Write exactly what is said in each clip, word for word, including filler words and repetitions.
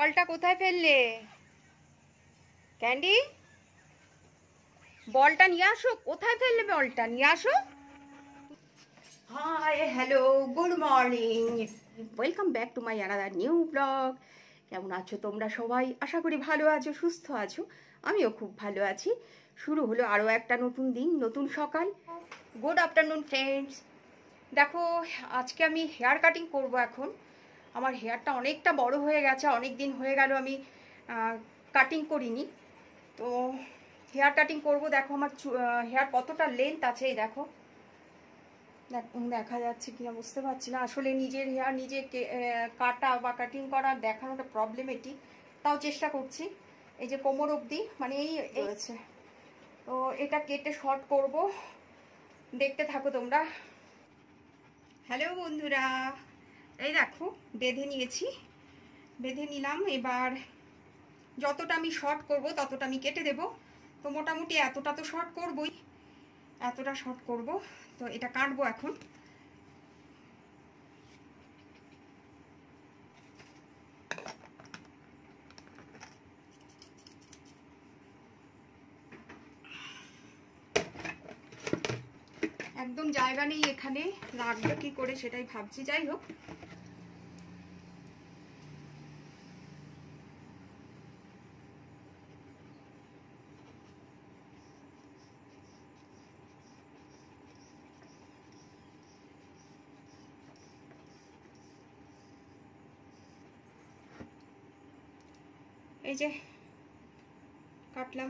বলটা কোথায় ফেললে? ক্যান্ডি, বলটা নিয়ে আসো। কোথায় ফেললে বলটা? নিয়ে আসো। Hi, hello, good morning, welcome back to my another new blog. কেমন আছো তোমরা সবাই? আশা করি ভালো আছো, সুস্থ আছো। আমিও খুব ভালো আছি। শুরু হলো আরও একটা নতুন দিন, নতুন সকাল। Good afternoon friends. দেখো, আজকে আমি হেয়ার কাটিং করব। এখন আমার হেয়ারটা অনেকটা বড় হয়ে গেছে, অনেক দিন হয়ে গেল আমি কাটিং করিনি। তো হেয়ার কাটিং করব। দেখো আমার হেয়ার কতটা লেন্থ আছে, এই দেখো, দেখা যাচ্ছে কিনা বুঝতে পারছি না। আসলে নিজের হেয়ার নিজে কাটা বা কাটিং করা দেখানোটা প্রবলেমেটিক, তাও চেষ্টা করছি। এই যে কোমর অবধি, মানে এই রয়েছে। তো এটা কেটে শর্ট করব, দেখতে থাকো তোমরা। হ্যালো বন্ধুরা, এই দেখো বেঁধে নিয়েছি, বেঁধে নিলাম। এবার যতটা আমি শর্ট করব ততটা আমি কেটে দেব। তো মোটামুটি এতটা তো শর্ট করবই, এতটা শর্ট করব। তো এটা কাটবো এখন। একদম জায়গা নেই এখানে, রাখবো কি করে সেটাই ভাবছি। যাই হোক, এই যে কাটলাম।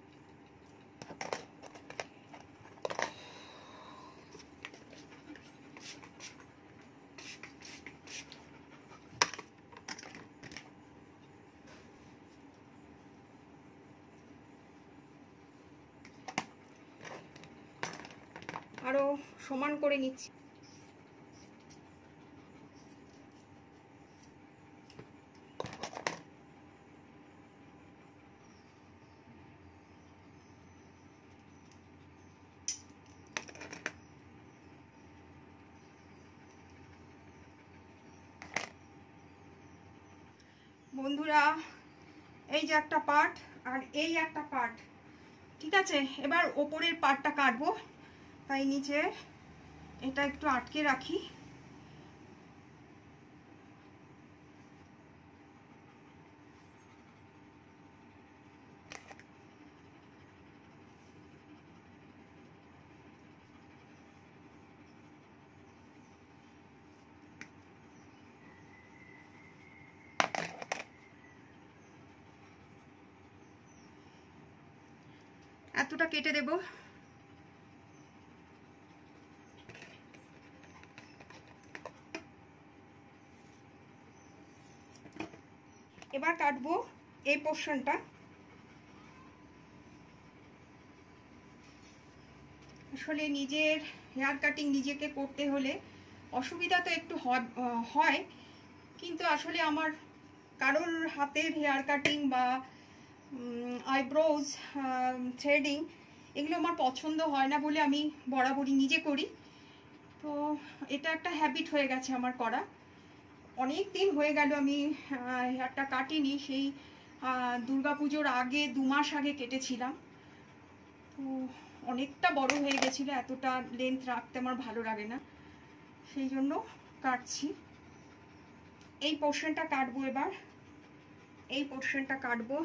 আরো সমান করে নিচ্ছি। বন্ধুরা, এই যে একটা পার্ট আর এই একটা পার্ট, ঠিক আছে। এবার ওপরের পার্টটা কাটবো, তাই নিচে এটা একটু আটকে রাখি। এতটা কেটে দেব। এবার কাটবো এই পোর্শনটা। আসলে নিজের হেয়ার কাটিং নিজেকে করতে হলে অসুবিধা তো একটু হয়, কিন্তু আসলে আমার কারোর হাতের হেয়ার কাটিং বা আইব্রোজ থ্রেডিং এগুলো আমার পছন্দ হয় না বলে আমি বরাবরই নিজে করি। তো এটা একটা হ্যাবিট হয়ে গেছে আমার করা। অনেক দিন হয়ে গেল আমি হেয়ারটা কাটিনি, সেই দুর্গাপুজোর আগে দু মাস আগে কেটেছিলাম। তো অনেকটা বড় হয়ে গেছিলো, এতটা লেন্থ রাখতে আমার ভালো লাগে না, সেই জন্য কাটছি। এই পোর্শনটা কাটবো এবার, এই পোর্শনটা কাটবো।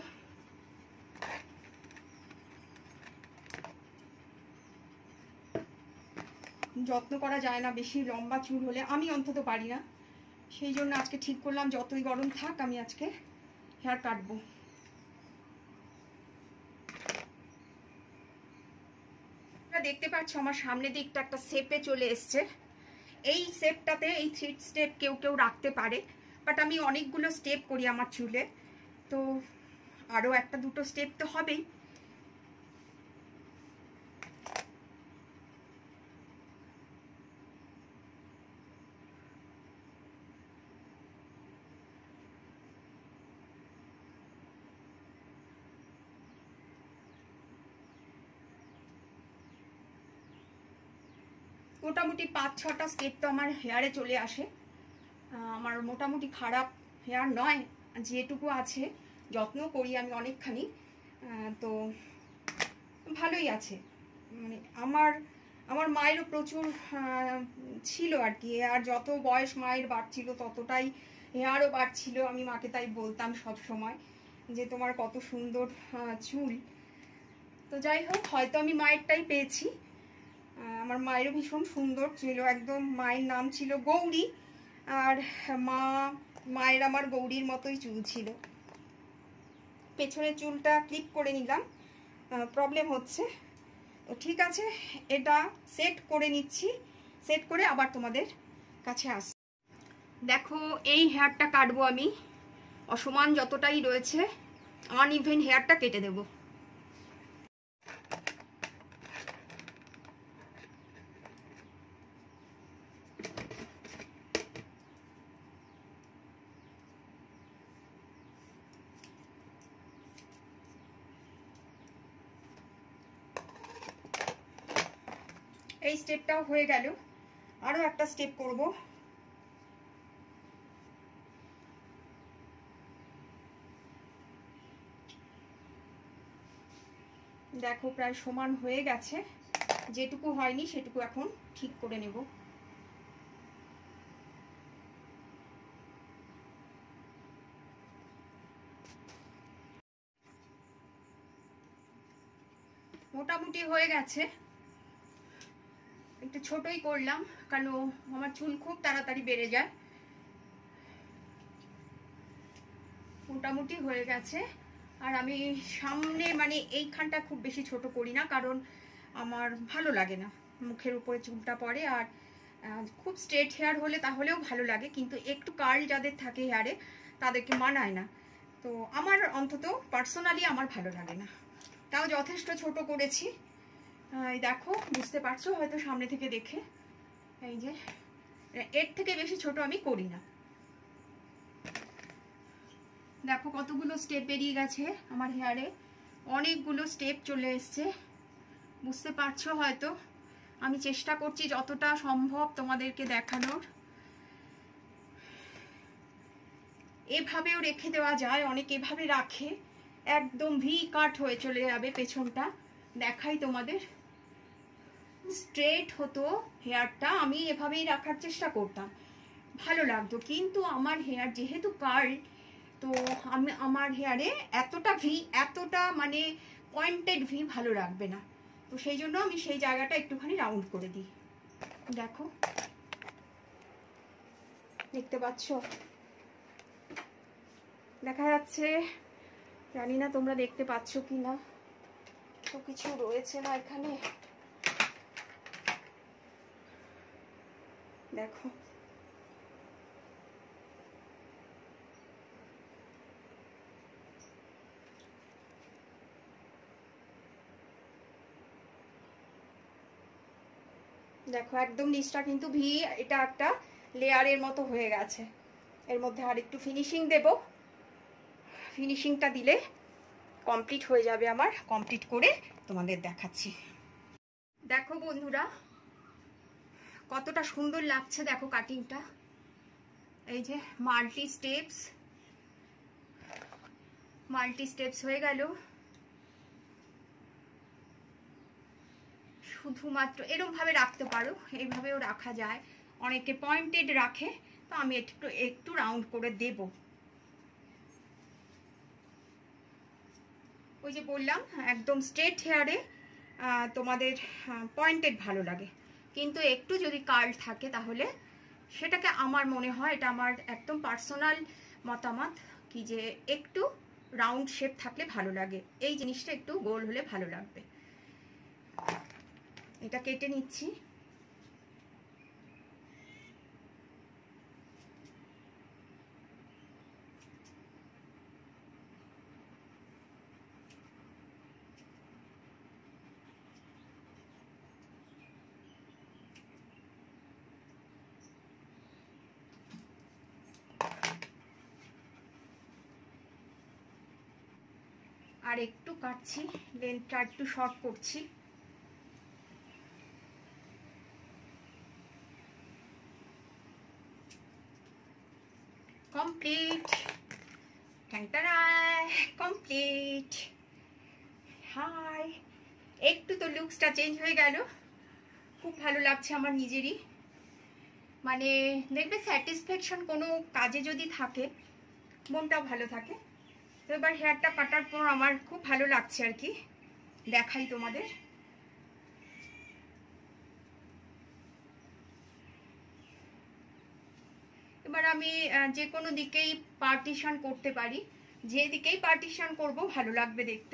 যত্ন করা যায় না বেশি লম্বা চুল হলে, আমি অন্তত পারি না। সেই জন্য আজকে ঠিক করলাম যতই গরম থাক আমি আজকে হেয়ার কাটবো। দেখতে পাচ্ছ আমার সামনের দিকটা একটা শেপে চলে এসছে। এই শেপটাতে এই থ্রি স্টেপ কেউ কেউ রাখতে পারে, বাট আমি অনেকগুলো স্টেপ করি আমার চুলে, তো আরও একটা দুটো স্টেপ তো হবেই। মোটামুটি পাঁচ ছটা স্টেপ তো আমার হেয়ারে চলে আসে। আমার মোটামুটি খারাপ হেয়ার নয়, যেটুকু আছে যত্ন করি আমি অনেকখানি, তো ভালোই আছে। মানে আমার আমার মায়েরও প্রচুর ছিল আর কি, আর যত বয়স মায়ের বাড়ছিল ততটাই হেয়ারও বাড়ছিল। আমি মাকে তাই বলতাম সব সময় যে তোমার কত সুন্দর চুল। তো যাই হোক, হয়তো আমি মায়েরটাই পেয়েছি। আমার মায়েরও ভীষণ সুন্দর ছিল, একদম মায়ের নাম ছিল গৌরী, আর মা মায়ের আমার গৌরীর মতোই চুল ছিল। পেছনের চুলটা ক্লিপ করে নিলাম, প্রবলেম হচ্ছে। তো ঠিক আছে, এটা সেট করে নিচ্ছি, সেট করে আবার তোমাদের কাছে আস। দেখো এই হেয়ারটা কাটবো আমি, অসমান যতটাই রয়েছে আনইভেন হেয়ারটা কেটে দেবো। এই স্টেপটাও হয়ে গেল, আরো একটা স্টেপ করব। দেখো প্রায় সমান হয়ে গেছে, যেটুকু হয়নি সেটুকু এখন ঠিক করে নেব। মোটামুটি হয়ে গেছে, একটু ছোটই করলাম কারণ আমার চুল খুব তাড়াতাড়ি বেড়ে যায়। মোটামুটি হয়ে গেছে, আর আমি সামনে মানে এইখানটা খুব বেশি ছোট করি না, কারণ আমার ভালো লাগে না মুখের উপরে চুলটা পড়ে। আর খুব স্ট্রেট হেয়ার হলে তাহলেও ভালো লাগে, কিন্তু একটু কার্ল যাদের থাকে হেয়ারে তাদেরকে মানায় না। তো আমার অন্তত পার্সোনালি আমার ভালো লাগে না, তাও যথেষ্ট ছোট করেছি। এই দেখো, বুঝতে পারছো হয়তো সামনে থেকে দেখে, এই যে এর থেকে বেশি ছোট আমি করি না। দেখো কতগুলো স্টেপ বেরিয়ে গেছে আমার হেয়ারে, অনেকগুলো স্টেপ চলে এসছে, বুঝতে পারছো হয়তো। আমি চেষ্টা করছি যতটা সম্ভব তোমাদেরকে দেখানোর। এভাবেও রেখে দেওয়া যায়, অনেকে এভাবে রাখে, একদম ভি কাট হয়ে চলে যাবে পেছনটা। দেখাই তোমাদের, স্ট্রেট হতো হেয়ারটা, আমি এভাবেই রাখার চেষ্টা করতাম, ভালো লাগতো। কিন্তু আমার হেয়ার যেহেতু কার্ল, তো আমি আমার হেয়ারে এতটা ভি, এতটা মানে পয়েন্টেড ভি ভালো লাগবে না, তো সেই জন্য আমি সেই জায়গাটা একটুখানি রাউন্ড করে দিই। দেখো, দেখতে পাচ্ছ, দেখা যাচ্ছে, জানি না তোমরা দেখতে পাচ্ছ কি না, তো কিছু রয়েছে না এখানে, দেখো দেখো একদম নিচটা কিন্তু ভি, এটা একটা লেয়ারের মতো হয়ে গেছে। এর মধ্যে আর একটু ফিনিশিং দেব, ফিনিশিংটা দিলে কমপ্লিট হয়ে যাবে আমার। কমপ্লিট করে তোমাদের দেখাচ্ছি। দেখো বন্ধুরা কতটা সুন্দর লাগছে, দেখো কাটিংটা, এই যে মাল্টি স্টেপস, মাল্টি স্টেপস হয়ে গেল। শুধুমাত্র এরকম ভাবে রাখতে পারো, এইভাবেও রাখা যায়, অনেকে পয়েন্টেড রাখে, তো আমি একটু একটু রাউন্ড করে দেব। ওই যে বললাম একদম স্ট্রেট হেয়ারে তোমাদের পয়েন্টেড ভালো লাগে, কিন্তু একটু যদি কার্ল থাকে তাহলে সেটাকে, আমার মনে হয় এটা আমার একদম পার্সোনাল মতামত, কি যে একটু রাউন্ড শেপ থাকলে ভালো লাগে, এই জিনিসটা একটু গোল হলে ভালো লাগবে। এটা কেটে নিচ্ছি। আর একটু কাটছি, লেন্থটা একটু শর্ট করছি। কমপ্লিট। কমপ্লিট। হাই, একটু তো লুকসটা চেঞ্জ হয়ে গেল, খুব ভালো লাগছে আমার নিজেরই। মানে দেখবে স্যাটিসফ্যাকশন কোনো কাজে যদি থাকে মনটাও ভালো থাকে। তো এবার হেয়ারটা কাটার পর আমার খুব ভালো লাগছে আর কি, দেখাই তোমাদের। এবার আমি যে কোনো দিকেই পার্টিশন করতে পারি, যে দিকেই পার্টিশন করব ভালো লাগবে দেখতে।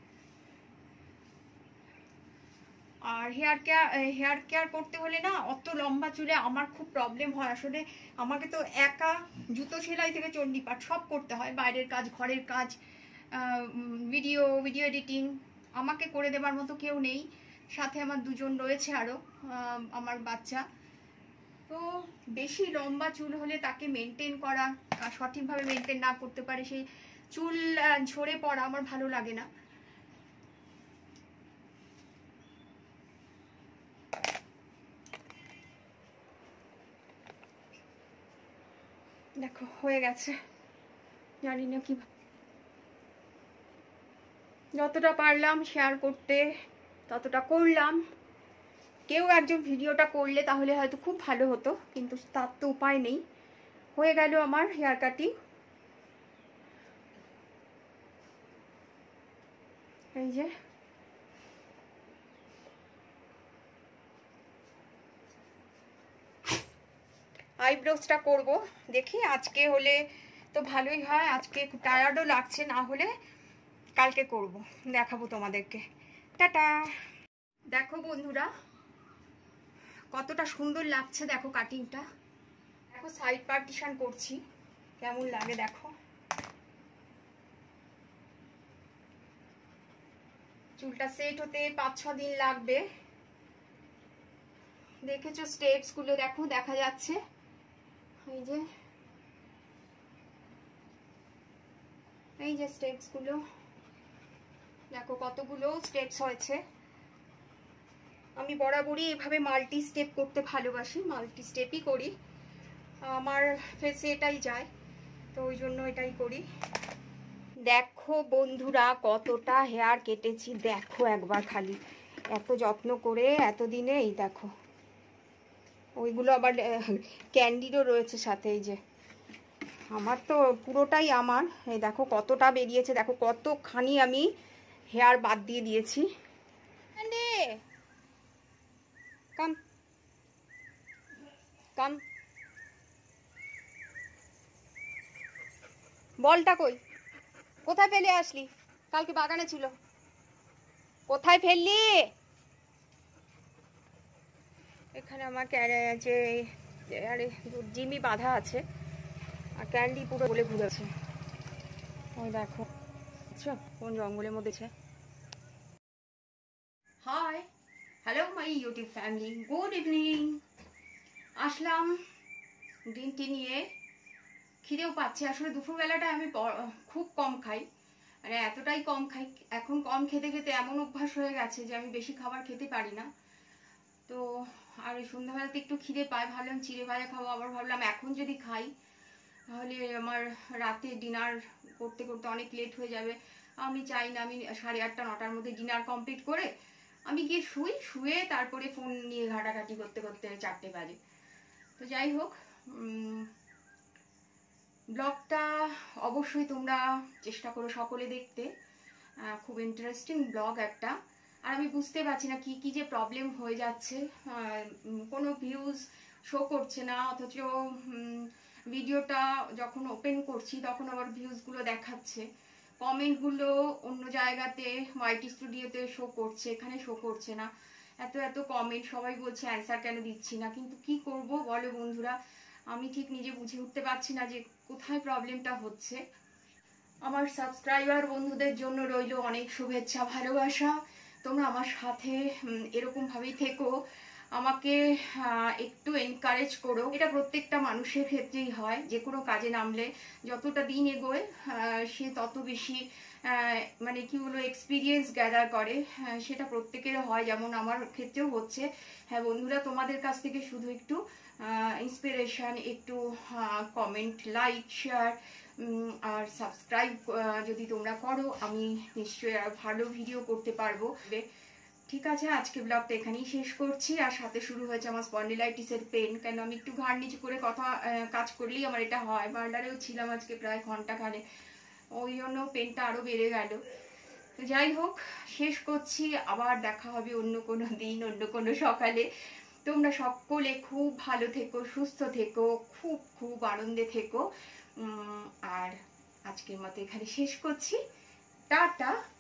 আর হেয়ার কেয়ার হেয়ার কেয়ার করতে হলে না অত লম্বা চুলে আমার খুব প্রবলেম হয় আসলে। আমাকে তো একা জুতো সেলাই থেকে চণ্ডীপাঠ সব করতে হয়, বাইরের কাজ, ঘরের কাজ, ভিডিও ভিডিও এডিটিং। আমাকে করে দেবার মতো কেউ নেই, সাথে আমার দুজন রয়েছে আরও, আমার বাচ্চা। তো বেশি লম্বা চুল হলে তাকে মেনটেন করা, সঠিকভাবে মেনটেন না করতে পারে সেই চুল ঝরে পড়া আমার ভালো লাগে না। দেখো হয়ে গেছে, জানি না কি, যতটা পারলাম শেয়ার করতে ততটা করলাম। কেউ একজন ভিডিওটা করলে তাহলে হয়তো খুব ভালো হতো, কিন্তু তার তো উপায় নেই। হয়ে গেল আমার হেয়ার কাটিং। এই যে আইব্রোসটা করব, দেখি আজকে হলে তো ভালোই হয়। আজকে একটু টায়ার্ডও লাগছে, না হলে কালকে করব, দেখাবো তোমাদেরকে। টাটা। দেখো বন্ধুরা কতটা সুন্দর লাগছে, দেখো কাটিংটা। দেখো সাইড পার্টিশন করছি, কেমন লাগে দেখো। চুলটা সেট হতে পাঁচ ছ দিন লাগবে। দেখেছো স্টেপস গুলো, দেখো দেখা যাচ্ছে। এই যে এই যে স্টেপস গুলো দেখো, কতগুলো স্টেপস হয়েছে। আমি বরাবরই এভাবে মাল্টি স্টেপ করতে ভালোবাসি, মাল্টি স্টেপই করি, আমার ফেসে এটাই যায়, তো ওই জন্য এটাই করি। দেখো বন্ধুরা কতটা হেয়ার কেটেছি, দেখো একবার খালি, এত যত্ন করে এতদিনে। এই দেখো ওইগুলো আবার ক্যান্ডিরও রয়েছে সাথে। এই যে আমার তো পুরোটাই আমার, এই দেখো কতটা বেরিয়েছে, দেখো কতখানি আমি হেয়ার বাদ দিয়ে দিয়েছি। কাম কাম বলটা কই, কোথায় ফেলে আসলি? কালকে বাগানে ছিল, কোথায় ফেললি? এখানে আমার যে আরে জিমি বাঁধা আছে, আর ক্যান্ডি পুরো বলে ঘুরেছে। ওই দেখো কোন জঙ্গলের মধ্যে। Hi, hello my YouTube family, good evening. আসলাম গ্রিন টি নিয়ে, খিদেও পাচ্ছে আসলে। দুপুরবেলাটা আমি খুব কম খাই, মানে এতটাই কম খাই, এখন কম খেতে খেতে এমন অভ্যাস হয়ে গেছে যে আমি বেশি খাবার খেতে পারি না। তো আর ওই সন্ধ্যাবেলাতে একটু খিদে পায়, ভাবলাম চিড়ে ভাজা খাবো, আবার ভাবলাম এখন যদি খাই তাহলে আমার রাতে ডিনার করতে করতে অনেক লেট হয়ে যাবে। আমি চাই না, আমি সাড়ে আটটা নটার মধ্যে ডিনার কমপ্লিট করে আমি গিয়ে শুই, শুয়ে তারপরে ফোন নিয়ে ঘাটাঘাটি করতে করতে চারটে বাজে। তো যাই হোক, ব্লগটা অবশ্যই তোমরা চেষ্টা করো সকলে দেখতে, খুব ইন্টারেস্টিং ব্লগ একটা। আর আমি বুঝতে পারছি না কি কি যে প্রবলেম হয়ে যাচ্ছে, কোনো ভিউজ শো করছে না, অথচ ভিডিওটা যখন ওপেন করছি তখন আবার ভিউজগুলো দেখাচ্ছে, কমেন্টগুলো অন্য জায়গাতে ওয়াইটি স্টুডিওতে শো করছে, এখানে শো করছে না। এত এত কমেন্ট, সবাই বলছে অ্যান্সার কেন দিচ্ছি না, কিন্তু কি করব বলো বন্ধুরা, আমি ঠিক নিজে বুঝে উঠতে পারছি না যে কোথায় প্রবলেমটা হচ্ছে। আমার সাবস্ক্রাইবার বন্ধুদের জন্য রইল অনেক শুভেচ্ছা, ভালোবাসা। তোমরা আমার সাথে এরকমভাবেই থেকো, আমাকে একটু এনকারেজ করো। এটা প্রত্যেকটা মানুষের ক্ষেত্রেই হয়, যে কোনো কাজে নামলে যতটা দিন এগোয় সে তত বেশি মানে কি বলবো এক্সপিরিয়েন্স গ্যাদার করে, সেটা প্রত্যেকের হয়, যেমন আমার ক্ষেত্রেও হচ্ছে। হ্যাঁ বন্ধুরা, তোমাদের কাছ থেকে শুধু একটু ইন্সপিরেশন, একটু কমেন্ট, লাইক, শেয়ার আর সাবস্ক্রাইব যদি তোমরা করো আমি নিশ্চয়ই আরও ভালো ভিডিও করতে পারবো। ঠিক আছে, আজকে ব্লগটা এখানেই শেষ করছি। আর সাথে শুরু হয়েছে আমার স্পন্ডিলাইটিসের পেন, কেন আমি একটু ঘাড় নিচু করে কথা কাজ করলেই আমার এটা হয়। পার্লারেও ছিলাম আজকে প্রায় ঘন্টাখানে, ওই জন্য পেনটা আরও বেড়ে গেল। তো যাই হোক, শেষ করছি। আবার দেখা হবে অন্য কোনো দিন, অন্য কোনো সকালে। তোমরা সকলে খুব ভালো থেকো, সুস্থ থেকো, খুব খুব আনন্দে থেকো। আর আজকের মতো এখানে শেষ করছি। টাটা।